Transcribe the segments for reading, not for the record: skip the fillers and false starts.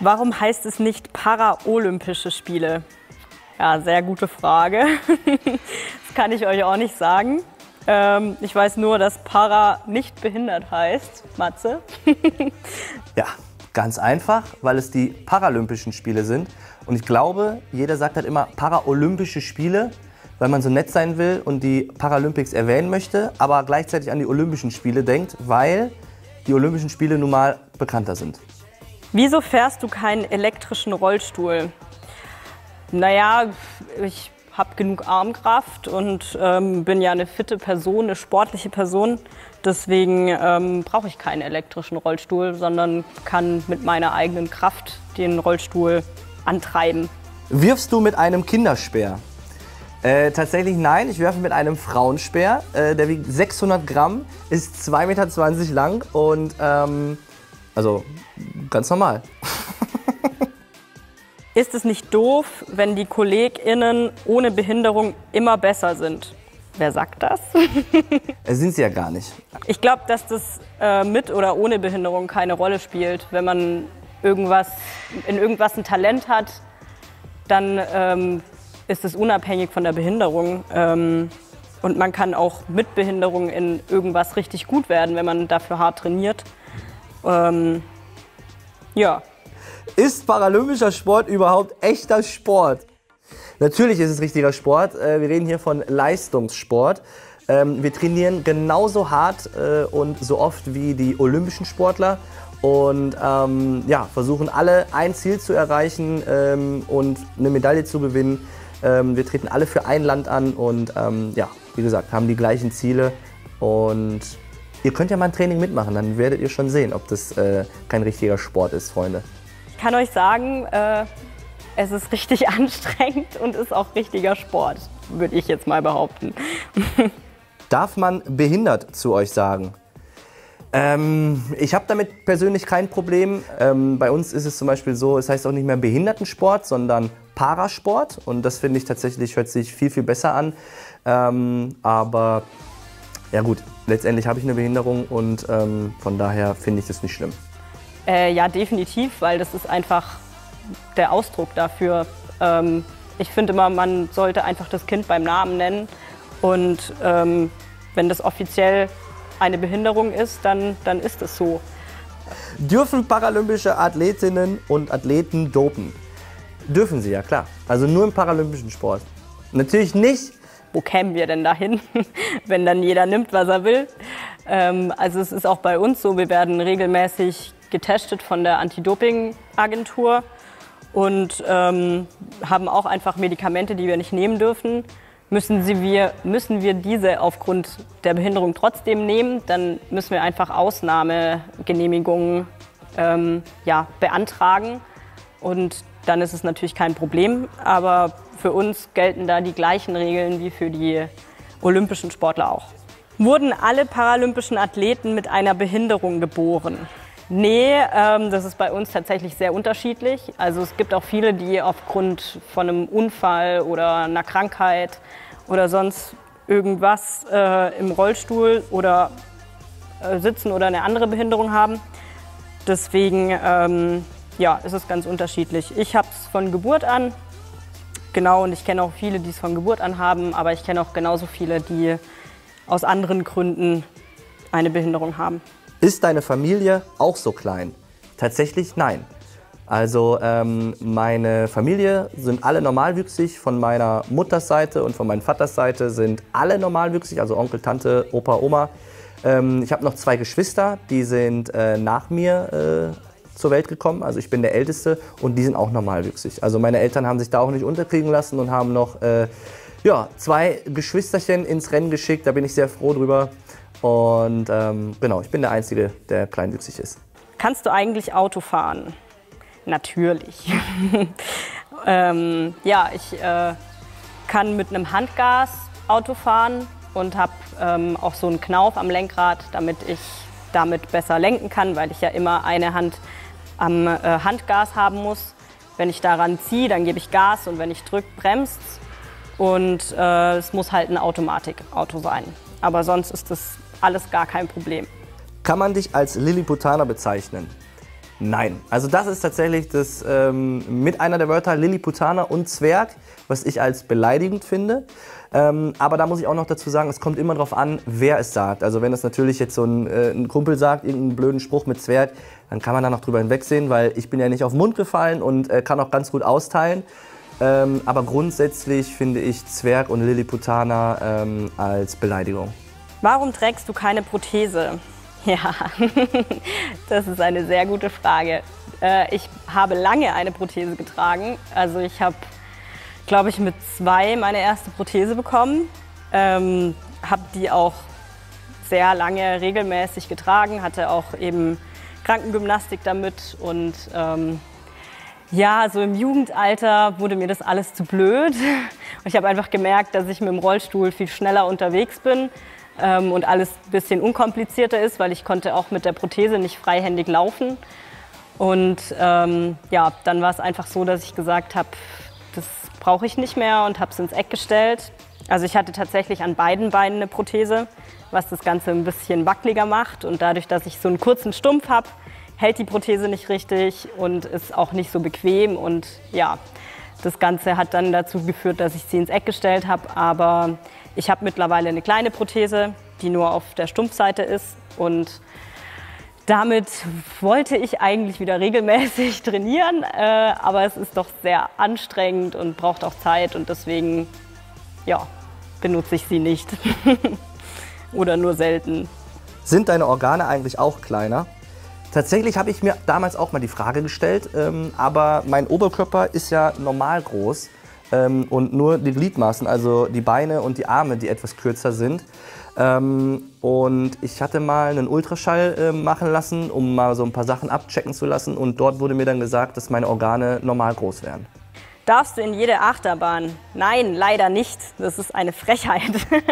Warum heißt es nicht Paralympische Spiele? Ja, sehr gute Frage. Das kann ich euch auch nicht sagen. Ich weiß nur, dass Para nicht behindert heißt. Matze? Ja, ganz einfach, weil es die Paralympischen Spiele sind. Und ich glaube, jeder sagt halt immer Paralympische Spiele, weil man so nett sein will und die Paralympics erwähnen möchte, aber gleichzeitig an die Olympischen Spiele denkt, weil die Olympischen Spiele nun mal bekannter sind. Wieso fährst du keinen elektrischen Rollstuhl? Naja, ich habe genug Armkraft und bin ja eine fitte Person, eine sportliche Person. Deswegen brauche ich keinen elektrischen Rollstuhl, sondern kann mit meiner eigenen Kraft den Rollstuhl antreiben. Wirfst du mit einem Kinderspeer? Tatsächlich nein, ich werfe mit einem Frauenspeer. Der wiegt 600 Gramm, ist 2,20 Meter lang und also ganz normal. Ist es nicht doof, wenn die KollegInnen ohne Behinderung immer besser sind? Wer sagt das? Sind sie ja gar nicht. Ich glaube, dass das mit oder ohne Behinderung keine Rolle spielt. Wenn man in irgendwas ein Talent hat, dann ist es unabhängig von der Behinderung. Und man kann auch mit Behinderung in irgendwas richtig gut werden, wenn man dafür hart trainiert. Ja. Ist paralympischer Sport überhaupt echter Sport? Natürlich ist es richtiger Sport. Wir reden hier von Leistungssport. Wir trainieren genauso hart und so oft wie die olympischen Sportler und ja, versuchen alle ein Ziel zu erreichen und eine Medaille zu gewinnen. Wir treten alle für ein Land an und ja, wie gesagt, haben die gleichen Ziele. Und ihr könnt ja mal ein Training mitmachen, dann werdet ihr schon sehen, ob das kein richtiger Sport ist, Freunde. Ich kann euch sagen, es ist richtig anstrengend und ist auch richtiger Sport, würde ich jetzt mal behaupten. Darf man behindert zu euch sagen? Ich habe damit persönlich kein Problem. Bei uns ist es zum Beispiel so, es heißt auch nicht mehr Behindertensport, sondern Parasport. Und das finde ich tatsächlich, hört sich viel, viel besser an. Aber ja gut, letztendlich habe ich eine Behinderung und von daher finde ich das nicht schlimm. Ja, definitiv, weil das ist einfach der Ausdruck dafür. Ich finde immer, man sollte einfach das Kind beim Namen nennen. Und wenn das offiziell eine Behinderung ist, dann ist es so. Dürfen paralympische Athletinnen und Athleten dopen? Dürfen sie, ja klar. Also nur im paralympischen Sport. Natürlich nicht. Wo kämen wir denn dahin, wenn dann jeder nimmt, was er will? Also es ist auch bei uns so, wir werden regelmäßig getestet von der Anti-Doping-Agentur und haben auch einfach Medikamente, die wir nicht nehmen dürfen. Müssen wir diese aufgrund der Behinderung trotzdem nehmen, dann müssen wir einfach Ausnahmegenehmigungen ja, beantragen. Und dann ist es natürlich kein Problem. Aber für uns gelten da die gleichen Regeln wie für die olympischen Sportler auch. Wurden alle paralympischen Athleten mit einer Behinderung geboren? Nee, das ist bei uns tatsächlich sehr unterschiedlich. Also es gibt auch viele, die aufgrund von einem Unfall oder einer Krankheit oder sonst irgendwas im Rollstuhl oder sitzen oder eine andere Behinderung haben. Deswegen ja, ist es ganz unterschiedlich. Ich habe es von Geburt an, genau, und ich kenne auch viele, die es von Geburt an haben, aber ich kenne auch genauso viele, die aus anderen Gründen eine Behinderung haben. Ist deine Familie auch so klein? Tatsächlich nein. Also meine Familie sind alle normalwüchsig, von meiner Mutters Seite und von meiner Vaters Seite sind alle normalwüchsig, also Onkel, Tante, Opa, Oma. Ich habe noch 2 Geschwister, die sind nach mir zur Welt gekommen, also ich bin der Älteste und die sind auch normalwüchsig. Also meine Eltern haben sich da auch nicht unterkriegen lassen und haben noch ja, 2 Geschwisterchen ins Rennen geschickt, da bin ich sehr froh drüber. Und genau, ich bin der Einzige, der kleinwüchsig ist. Kannst du eigentlich Auto fahren? Natürlich. Ja, ich kann mit einem Handgas Auto fahren und habe auch so einen Knauf am Lenkrad, damit ich damit besser lenken kann, weil ich ja immer eine Hand am Handgas haben muss. Wenn ich daran ziehe, dann gebe ich Gas und wenn ich drücke, bremst. Und es muss halt ein Automatikauto sein. Aber sonst ist das alles gar kein Problem. Kann man dich als Lilliputaner bezeichnen? Nein. Also das ist tatsächlich das, mit einer der Wörter Lilliputaner und Zwerg, was ich als beleidigend finde. Aber da muss ich auch noch dazu sagen, es kommt immer darauf an, wer es sagt. Also wenn es natürlich jetzt so ein Kumpel sagt, irgendeinen blöden Spruch mit Zwerg, dann kann man da noch drüber hinwegsehen, weil ich bin ja nicht auf den Mund gefallen und kann auch ganz gut austeilen. Aber grundsätzlich finde ich Zwerg und Lilliputaner als Beleidigung. Warum trägst du keine Prothese? Ja, das ist eine sehr gute Frage. Ich habe lange eine Prothese getragen. Also ich habe, glaube ich, mit 2 meine erste Prothese bekommen. Habe die auch sehr lange regelmäßig getragen, hatte auch eben Krankengymnastik damit. Und ja, so im Jugendalter wurde mir das alles zu blöd. Und ich habe einfach gemerkt, dass ich mit dem Rollstuhl viel schneller unterwegs bin. Und alles ein bisschen unkomplizierter ist, weil ich konnte auch mit der Prothese nicht freihändig laufen. Und ja, dann war es einfach so, dass ich gesagt habe, das brauche ich nicht mehr und habe es ins Eck gestellt. Also ich hatte tatsächlich an beiden Beinen eine Prothese, was das Ganze ein bisschen wackeliger macht. Und dadurch, dass ich so einen kurzen Stumpf habe, hält die Prothese nicht richtig und ist auch nicht so bequem. Und ja, das Ganze hat dann dazu geführt, dass ich sie ins Eck gestellt habe. Aber ich habe mittlerweile eine kleine Prothese, die nur auf der Stumpfseite ist. Und damit wollte ich eigentlich wieder regelmäßig trainieren. Aber es ist doch sehr anstrengend und braucht auch Zeit. Und deswegen ja, benutze ich sie nicht. Oder nur selten. Sind deine Organe eigentlich auch kleiner? Tatsächlich habe ich mir damals auch mal die Frage gestellt, aber mein Oberkörper ist ja normal groß und nur die Gliedmaßen, also die Beine und die Arme, die etwas kürzer sind. Und ich hatte mal einen Ultraschall machen lassen, um mal so ein paar Sachen abchecken zu lassen, und dort wurde mir dann gesagt, dass meine Organe normal groß wären. Darfst du in jede Achterbahn? Nein, leider nicht. Das ist eine Frechheit.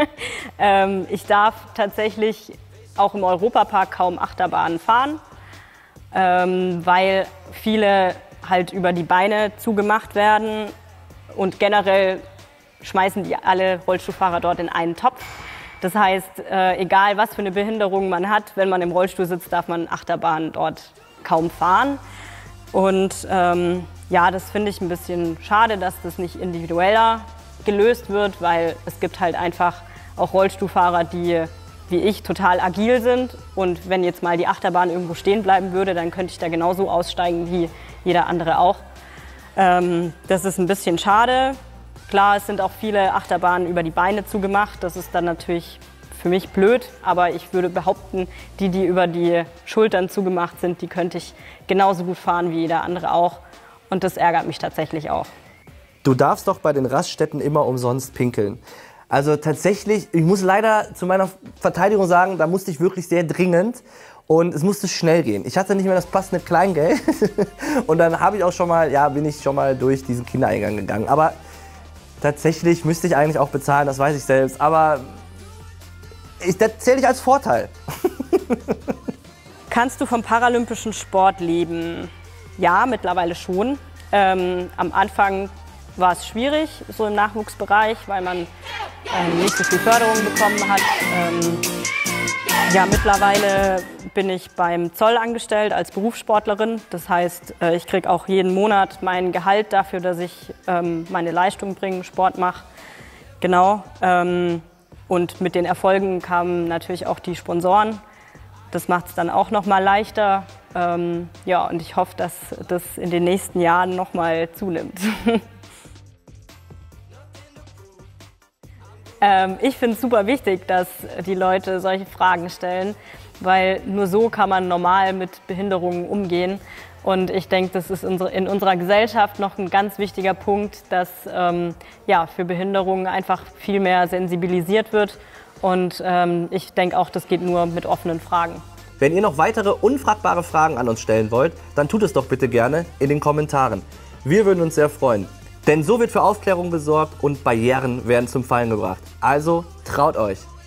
Ich darf tatsächlich auch im Europapark kaum Achterbahnen fahren, weil viele halt über die Beine zugemacht werden. Und generell schmeißen die alle Rollstuhlfahrer dort in einen Topf. Das heißt, egal was für eine Behinderung man hat, wenn man im Rollstuhl sitzt, darf man Achterbahnen dort kaum fahren. Und ja, das finde ich ein bisschen schade, dass das nicht individueller gelöst wird, weil es gibt halt einfach auch Rollstuhlfahrer, die wie ich total agil sind. Und wenn jetzt mal die Achterbahn irgendwo stehen bleiben würde, dann könnte ich da genauso aussteigen wie jeder andere auch. Das ist ein bisschen schade. Klar, es sind auch viele Achterbahnen über die Beine zugemacht. Das ist dann natürlich für mich blöd, aber ich würde behaupten, die über die Schultern zugemacht sind, die könnte ich genauso gut fahren wie jeder andere auch. Und das ärgert mich tatsächlich auch. Du darfst doch bei den Raststätten immer umsonst pinkeln. Also tatsächlich, ich muss leider zu meiner Verteidigung sagen, da musste ich wirklich sehr dringend und es musste schnell gehen. Ich hatte nicht mehr das passende Kleingeld und dann habe ich auch schon mal, ja, bin ich schon mal durch diesen Kindereingang gegangen. Aber tatsächlich müsste ich eigentlich auch bezahlen, das weiß ich selbst. Aber das zähle ich als Vorteil. Kannst du vom paralympischen Sport leben? Ja, mittlerweile schon. Am Anfang war es schwierig, so im Nachwuchsbereich, weil man nicht so viel Förderung bekommen hat. Ja, mittlerweile bin ich beim Zoll angestellt als Berufssportlerin. Das heißt, ich kriege auch jeden Monat mein Gehalt dafür, dass ich meine Leistung bringe, Sport mache. Genau. Und mit den Erfolgen kamen natürlich auch die Sponsoren. Das macht es dann auch noch mal leichter. Ja, und ich hoffe, dass das in den nächsten Jahren noch mal zunimmt. Ich finde es super wichtig, dass die Leute solche Fragen stellen, weil nur so kann man normal mit Behinderungen umgehen. Und ich denke, das ist in unserer Gesellschaft noch ein ganz wichtiger Punkt, dass ja, für Behinderungen einfach viel mehr sensibilisiert wird. Und ich denke auch, das geht nur mit offenen Fragen. Wenn ihr noch weitere unfragbare Fragen an uns stellen wollt, dann tut es doch bitte gerne in den Kommentaren. Wir würden uns sehr freuen. Denn so wird für Aufklärung gesorgt und Barrieren werden zum Fallen gebracht. Also traut euch!